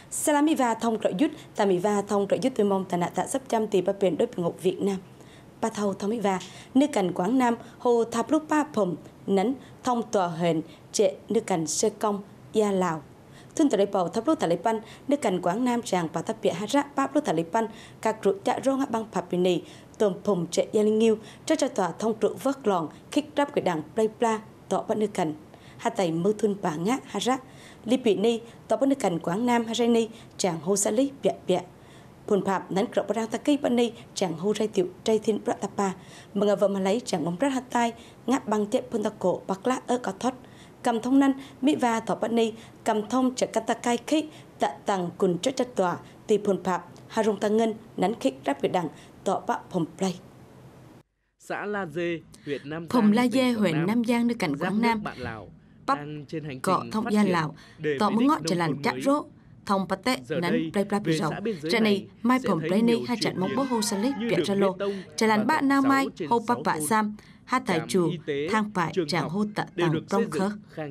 Salamiva thông trợ dút, Tamiva thông trợ dút tôi mong tà nạ tạ sắp trăm tỷ bà biển đối ngộ Việt Nam. Bà thâu thông Miva, nước cảnh Quảng Nam, hồ tháp lúc ba phồng, nấn, thông tòa hền, trệ nước cảnh Sơ Công, Gia Lào. Thun tà lấy bầu tháp lúc tà lấy pan, nước cảnh Quảng Nam chàng bà tháp bịa hát rác báp lúc tà lấy pan, các rụt chạ rô ngã băng phạp bì nì, tồm phồng trệ Gia Linh Nghiêu, cho tòa thông trụ vớt lòn, khích ráp cái đảng play pla, tỏ bắt nước cảnh. Hà tay mơ thun bà ngã hát rác, li bị ni, tỏ bắt nước cảnh Quảng Nam hát ni, chàng hô xa lý bịa bịa. Phun phạm nắn cọ bạc ta cây bên này chẳng hô rai tiểu rai thiên bát tapa mừng vợ mà lấy chẳng bóng rất hạt tai ngáp bằng tiệm phun ta cổ bạc lá ở có thoát cầm thông năn mỹ va thọ bên này cầm thông chặt cắt ta cai khích tạ tàng cùng chất chất tòa tì phun phạm hà rong ta ngân nắn khích ráp việt đằng tọ bạ phồng play xã La Dê huyện Nam Giang phồng La Dê huyện Nam Giang nước cảnh Quảng Nam bắp cọ thông Gia Lào tọ muốn ngót trở làn chát rốt thông bát tệ nắn play play rộng trận này mai phồng play này hai trận mong bố hô salik bịa ra lô trở làn bạ na mai hô bắp bạ sam hai tài chủ thang phải chẳng hô tạ tàng trong khớ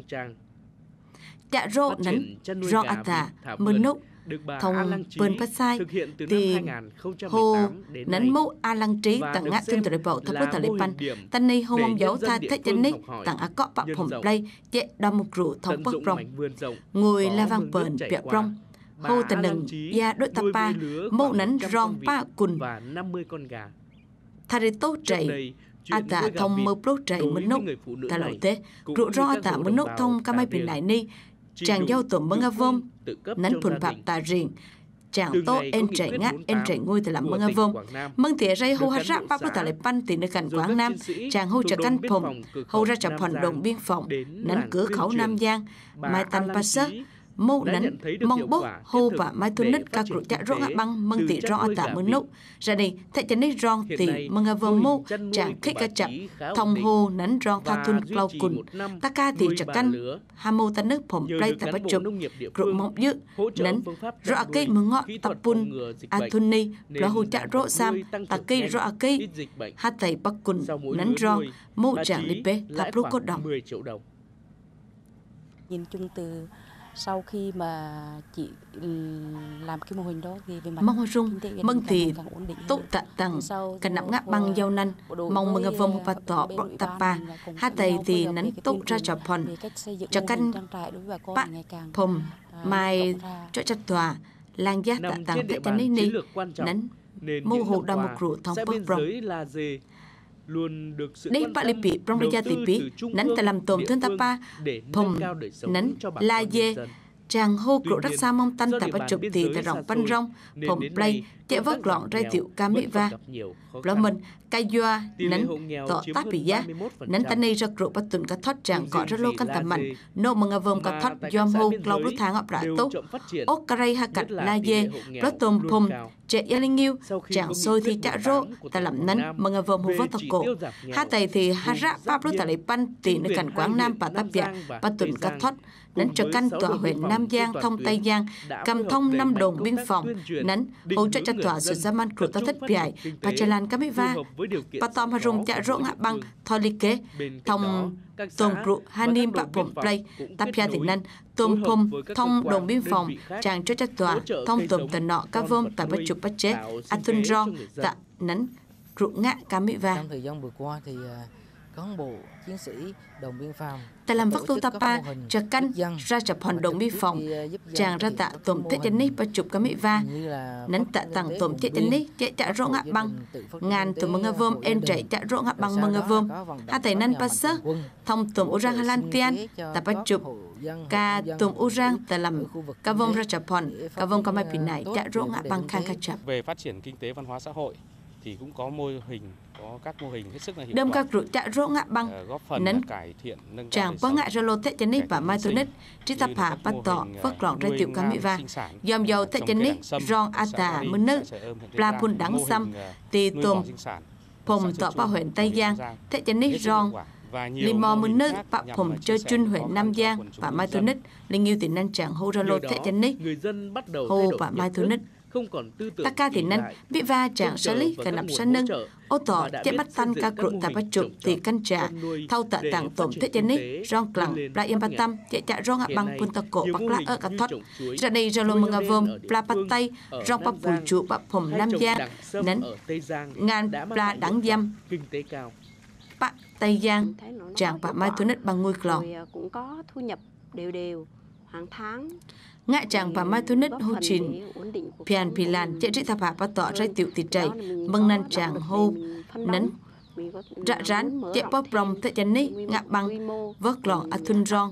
chạ rô nắn ro ata mơn núc thông bơn phát sai thì hô nắn mẫu a lăng trí tặng ngã trên tờ bộ tháp bút tờ lê pan tân này hô mong dấu tha thế chân ní tặng á cọ bạc phồng play chệ đo một rượu thông bốc rong ngồi la vang bờn bẹo rong hô tần nừng ya đôi tapa mẫu nắn rong pa cùn thà đi tốt chảy ata thông mơ plốt chảy mơn núc ta lẩu thế rượu ro ata mơn núc thông ca mai bình lại ni chàng dâu tụm mưng vôm nắn phun phạm tà riêng chàng tô en chạy ngôi từ làm mưng vôm mưng tỉa ray hô hát rap bắp tà lại pan tỉ nơi cảnh Quảng Nam chàng hô chợ căn phồng hô ra chợ phòn đồng biên phòng nắn cửa khẩu Nam Giang mai tan pa sơ mâu nắn mong bốc hô và mai tuân nứt các rượu chạ rong băng mưng tỉ ro tạ mưng núc ra đây thay chân nít rong tỉ mưng vôm mâu chàng khích cả chậm thông hô nắn rong tha tuân clau cùn ta ca tỉ chợ căn ham mâu tan nước phồng play tại bắt chụp rượu mộng dữ nắn rõ cây mưng ngọ tập pun a thun ni ra hô chạ rọ sam ta cây rõ cây hát tay bắc cùn nắn rong mâu chàng đi bê tháp lúc có đồng. Nhìn chung từ sau khi mà chị làm cái mô hình đó thì về mặt mong hoa rung mong thì tốt tạ tầng cần nắm ngáp băng dâu năn mong mừng vong và tỏ bọt tapa hai tay thì nắn tốt ra cho phòn cho căn bạ phồng mai cho chặt tòa lang giác tạ tầng tại chân ní nắn mô hồ đa một rượu thông bốc rong đây bạ lì bị trong đây gia tỷ bí nắn tại làm tôm thân tapa phồng nắn la dê chàng hô cỗ đắc xa mong tăn tại bắt chụp thì tại rộng pan rong phồng play chạy vớt lọn rai tiểu ca mỹ va lo mình cây doa nắn tọ tát bị giá nắn tan này ra cỗ bắt tuần cá thoát chàng cọ ra lô căn tầm mạnh nô mừng vôm cá thoát dòm hô lâu lúc tháng ngọc đã tốt ốc caray ha cạch la dê lót tôm phồng trẻ Gia Linh Nghiêu chàng xôi thì chạ rô ta làm nắn mừng vôm hô vớt tộc cổ hai tay thì ha rạ bắp lúc tại lấy pan tỉ nơi cảnh Quảng Nam và táp bịa bắt tuần cá thoát nắn cho căn tòa huyện Nam Giang thông Tây Giang cầm thông 5 đồn biên phòng nắn hỗ trợ cho tòa sự gia man của ta thất bịa và chà lan cá mỹ va và tòm hà rung chạ rỗ ngạ băng thoi ly kế thông tôm rượu hanim bạ phồng play táp bịa thì năn tôm phồng thông đồn biên phòng chàng cho tòa thông tôm tần nọ cá vôm tại bắt chụp bắt chế atun rong tạ nắn rượu ngạ cá mỹ va. Trong thời gian vừa qua thì cán bộ chiến sĩ đồn biên phòng tại làm vắc tu tapa cho căn ra chập hòn đồn biên phòng chàng ra tạ tôm tết chân ní bắt chụp cá mỹ va nắn tạ tặng tôm tết chân ní chạy chạ rỗ ngạ băng ngàn tôm mưng vôm en chạy chạ rỗ ngạ băng mưng vôm hai tay năn pa sơ thông tôm urang halan tian ta bắt chụp ca tôm urang ta làm cá vôm ra chập hòn cá vôm cá mai pin này chạ rỗ ngạ băng khang khang chập. Về phát triển kinh tế văn hóa xã hội thì cũng có mô hình, có các mô hình hết sức là hiệu đâm quả. các rượu chạ rỗ ngạ băng góp phần nấn cải thiện nâng cao chàng bó ngại ra lô tết chân ní và mai tu nít trí tập hạ bắt tọ vớt lọn ra tiểu cá mỹ va dòm dầu tết chân ní rong ata mơn nức pla phun đắng xăm tì tôm phồng tọ ba huyện Tây Giang tết chân ní rong limo mơn nức bạ phồng chơi chun huyện Nam Giang và mai tu nít linh yêu tỉnh năn chàng hô ra lô tết chân ní hô và mai tu nít không còn tư tưởng ta ca thì năn bị va chàng xử lý cả nằm sân nâng ô tỏ chế bắt tan ca crụ ta bắt chụp thì căn trả thâu tạ tặng tổm thế chân ní rong cẳng pla yên bắt tâm chạy chạy rong hạ bằng quân ta cổ bắt lá ở cả thoát ra đây ra lô mừng vôm pla bắt tay rong bắt bùi trụ bắt phồng nam giang nấn ngàn pla đắng dâm bắt tây giang chàng bắt mai tuấn nứt bằng ngôi clò cũng có thu nhập đều hàng tháng ngã chàng và mai tuấn nứt hô trình pian pilan chạy trị thập hạ bắt tỏ trái tiểu tịt chảy mừng năn chàng hô nấn rạ rán chạy bóp rong thế chân ní ngã băng vớt lỏng à thun rong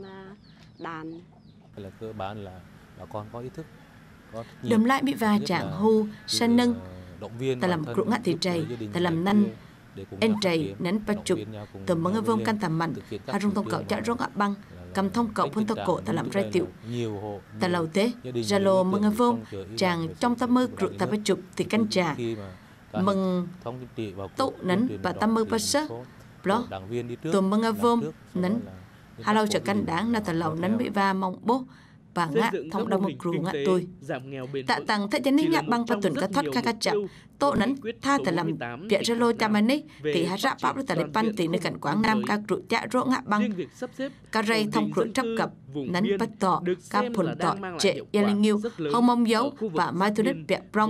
là cơ bản là bà con có ý thức đầm lại bị va chàng hô sân nâng ta làm crụ ngã thì chảy ta làm năn en chảy nấn bắt chụp từ mừng vông căn tầm mặn hà rung thông cậu chạy rong ngã băng cầm thông cậu phun tóc cổ ta làm trái tiểu ta lầu tế ra lô mừng vông chàng trong ta mơ crụ ta bắt chụp thì căn trà mừng tụ nấn và ta mơ bắt sớ đó từ mừng vông nấn hà lâu trở căn đáng là ta lầu nấn bị va mong bố và ngã thông đông một crụ ngã tôi tạ tăng thế chân ní ngã băng và tuần cá thoát ca chậm tô nấn tha ta làm việc ra lô cha mình thì hà rạ bão ta lấy pan thì nơi cảnh Quảng Nam ca crụ chạ rỗ ngã băng ca ray thông crụ chấp cập nấn bắt tọ ca phun tọ trệ gia linh nghiêu hông mong dấu và mai thu đất vẹn rong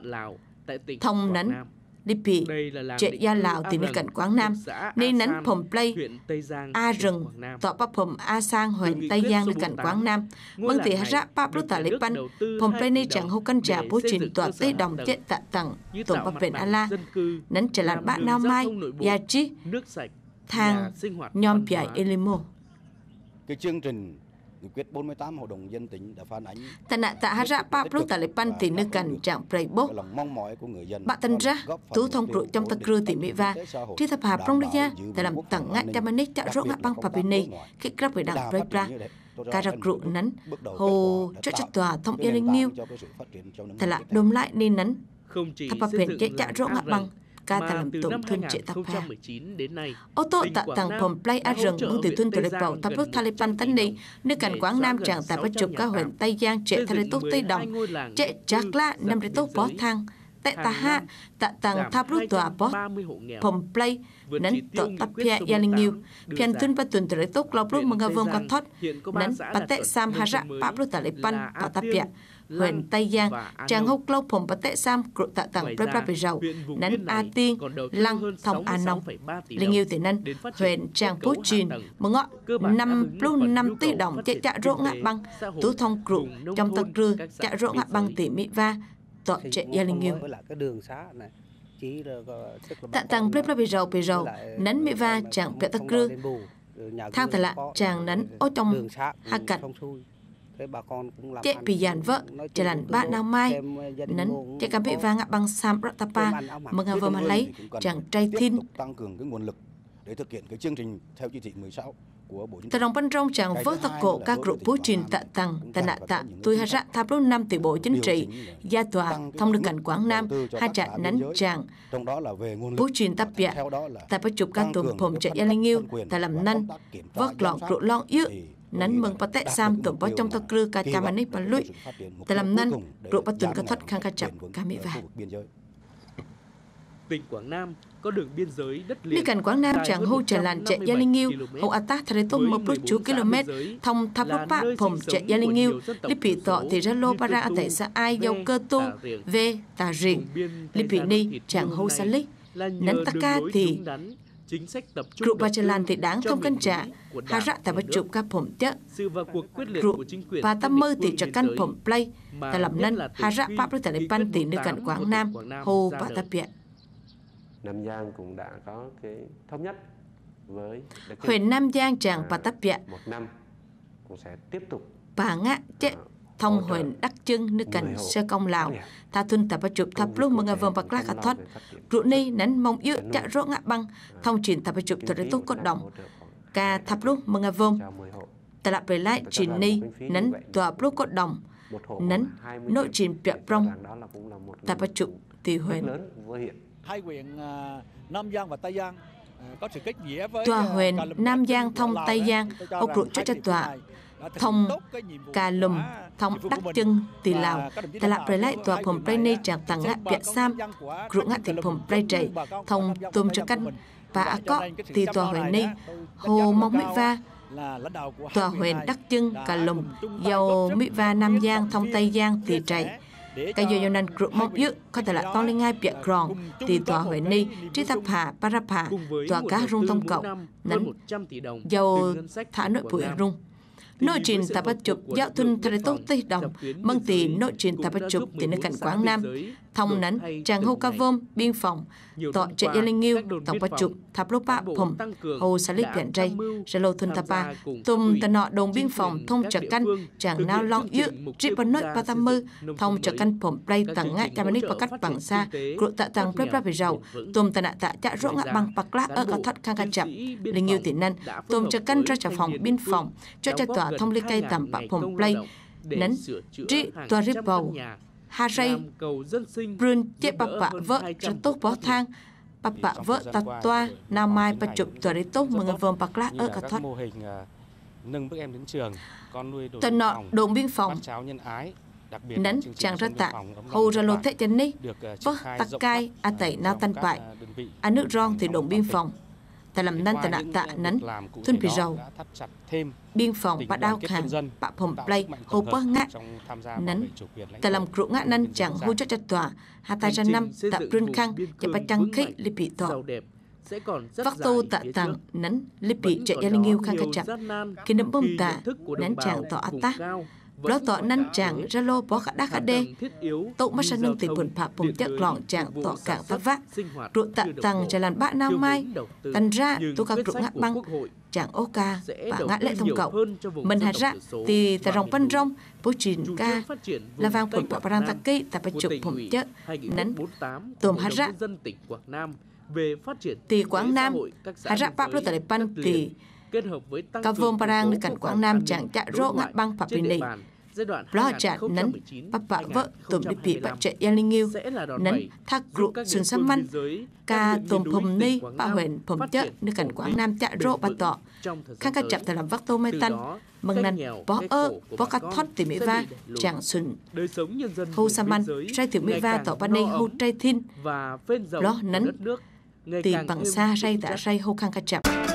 thông nấn đi bị trệ gia Lào thì nơi cảnh Quảng Nam nên nấn phồng play a rừng tọ bắp phồng a sang huyện Tây Giang nơi cảnh Quảng Nam mừng thì hà rạ bão ta lấy pan phồng play nơi chẳng hô căn trà bố trình tọa tây đồng chết tạ tặng tổng bắp viện a la nấn trở lại bạn nào mai gia chi thang nhom piài elimo cái chương trình nghị quyết 48 hội đồng dân tỉnh đã phản ánh ta nạ tạ hà rạ bão ta lấy pan thì nơi cảnh trạng prey bố mong mỏi của người dân bạn tân ra tú thông crụ trong ta cưa thì mỹ va tri thập hà prong nha ta làm tặng ngã cha manik cha rỗ ngã băng papini khi grab về đảng prey pra ca ra crụ nấn hồ cho tòa thông gia linh nghiêu ta lại đôm lại nên nấn thập hà bền chạy cha rỗ ngã băng ca ta làm tổn thương trệ tập hà ô tô tạ tặng phòng play a rừng mong từ thun từ bầu tập bước Taliban tấn đi nước cảnh Quảng Nam chẳng tại bắt chụp các huyện Tây Giang trệ thay tốt Tây Đồng trệ chắc la năm để tốt bó thang tại ta ha tạ tặng tháp rút tòa bó phòng play nấn tổ tập pia gia linh nghiêu phiền thun bắt tuần từ tốt lọc lúc mong vương có thoát nấn bắt tệ sam hà rạ bắp rút Taliban và tập pia huyện Tây Giang chàng hốc lâu phòng bắt tệ sam crụ tạ tặng prep rap rau nấn a tiên lăng thông a nông linh yêu thì nân huyện tràng bố chin mừng ngọ 5 tỷ đồng chạy chạ rỗ ngã băng tú thông crụ trong tầng rư chạ rỗ ngã băng tỷ mỹ va tọa chạy gia linh yêu tạ tặng prep rap rau nấn mỹ va chàng vẹt tầng rư thang thật lạ chàng nấn ô trong hạ cạnh chạy bị dàn vợ chỉ là bạn nào mai nấn chạy cả bị va ngã băng sam ratapa mừng hà vợ mà lấy chàng trai thin tăng cường cái nguồn lực để thực hiện cái chương trình theo chỉ thị 16 của Bộ Chính trị. Ta đồng ban trong chàng vớt tạc cổ các group bố trình tạ tăng tạ nạ tạ tôi hà rạ tháp lúc 5 tỷ Bộ Chính trị gia tòa thông được cảnh Quảng Nam hai trận nấn chàng bố trình tập bịa ta bắt chụp các tùm phồng chạy gia linh nghiêu ta làm năn vớt lọn group lon yếu nắn mừng bắt tệ sam tụm bó trong tắc cư ca cha manik bà lụi ta làm năn rượu bắt tuần ca thoát khang ca chậm ca mỹ vàng tỉnh Quảng Nam có đường biên giới đất liền. Đi cảnh Quảng Nam chẳng hô trả làn chạy gia linh nghiêu, hậu attack thay tôm một bước chú km, thông tháp lúc bạ phồng chạy gia linh nghiêu, đi bị tọ thì ra lô para ở tại xã ai dâu cơ tu, về tà rịnh, đi bị ni chẳng hô xa lích, nắn ta ca thì rượu bà trả làn thì đáng không cân trả, hà rạ ta bắt chụp các phồng chớ, rượu và ta mơ thì cho căn phồng play, ta làm năn hà rạ bắp với ta lấy pan thì nơi cảnh Quảng Nam, hô và ta bịa. Nam Giang cũng đã có cái thống nhất với huyện Nam Giang chẳng và tập bịa một năm cũng sẽ tiếp tục bà ngã chế thông huyện Đắc Trưng nước cảnh sơ công Lào ta thun tập chụp tháp lúc mừng vòng bạc lá thoát rượu ni nắn mong yếu chạ rỗ ngã băng thông trình tập chụp từ đấy tốt cốt đồng ca tháp lúc mừng vòng ta lại về lại trình ni nắn tòa lúc cốt đồng nắn nội trình bịa prong tập chụp từ huyện hai huyện Nam Giang và Tây Giang có sự kết nghĩa với tòa huyện Nam Giang thông Tây Giang hậu crụ cho tòa thông cà lùm thông đắc chân tì Lào ta lạp rời lại tòa phòng pray nê chẳng tặng ngã bịa sam ruộng ngã thì phòng pray chạy thông tôm cho căn và có tì tòa huệ nê hồ mong mỹ va tòa huyện đắc chân cà lùm dầu mỹ va Nam Giang thông Tây Giang tì chạy cái dù nan group mong dữ có thể là con lên ngay bịa grong thì tòa huyện ni trí thập hạ parapa tòa cá rung thông cộng nắn dầu thả nội bụi rung nội trình ta bắt chụp giáo thun thời tốt tây đồng mong tỷ nội trình ta bắt chụp từ nơi cảnh Quảng Nam thông nắn chàng hô ca vôm biên phòng tọa chạy gia linh nghiêu tổng bắt chụp tháp lô bạ phồng hồ xá lịch biển ray ra lô thun thapa tùm tà nọ đồng biên phòng thông trả căn chàng nào long ư trị bắn nội ba tam mơ thông trả căn phồng play tặng ngại cha manít và cắt bằng xa crụ tạ tàng play play về giàu tùm tà nạ tạ chạ rỗ ngạ bằng bạc lá ở cả thắt khang ca chậm linh nghiêu tiền năn tùm trả căn ra trả phòng biên phòng cho cha tòa thông lê cây tạm bạc phồng play nấn trị tòa rip bầu Hà Ray, Brun tiếp bà vợ cho tốt bó thang, bà vợ tạt toa, Nam Mai bà chụp tòa đấy tốt mừng vườn bạc lá ở cả thoát. Nâng bước em đến trường, con nuôi tuần nọ đồn biên phòng, nấn chàng ra tạ, hầu ra lô thế chân ní, vợ tạc cai, tẩy nào tan bại, nước rong thì đồn biên phòng. Ta làm năn ta nạ tạ nắn tuân bị giàu biên phòng bà đao khang bà phòng play hồ bơ ngã nắn ta làm crụ ngã năn chẳng hô cho tòa hà ta ra năm tạ rươn khang cho bà trăng khích li bị tỏ vắc tô tạ tàng nắn li bị chạy gia linh yêu khang ca chậm khi nấm bông tạ nắn chàng tỏ ta đó tỏ năn chàng ra lô bó khả đá khả đê tụ mắt sa nâng tỷ buồn phạ bùng chắc lỏng chàng tỏ cảng phát vác ruộng tạ tăng cho làn bã Nam Mai tần ra tụ các ruộng ngã băng chàng ô ca và ngã lệ thông cộng mình hạt ra thì ta rong phân rong bố trình ca là vang phồn bọ rang tạc cây ta phải chụp phồng chất nắn tùm hạt ra thì Quảng Nam hạt ra bắp lô tại pan thì ca vôm parang nơi cảnh Quảng Nam chẳng chạ rô ngã băng phạm bình này lo chạ nấn bắp vợ tùm đi bị bạc chạy gia linh nghiêu nấn thác rụ sườn xăm măn ca tùm phồng ni bạ huyện phồng chợ nơi cảnh Quảng Nam chạ rô bà tọ khang ca chạm tại làm vắc tô mê tân mừng năn bó bó ca thoát từ mỹ va chẳng xuân hô xăm măn trai từ mỹ va tọ ban này hô trai thiên lo nấn tìm bằng xa ray đã ray hô khang ca chạm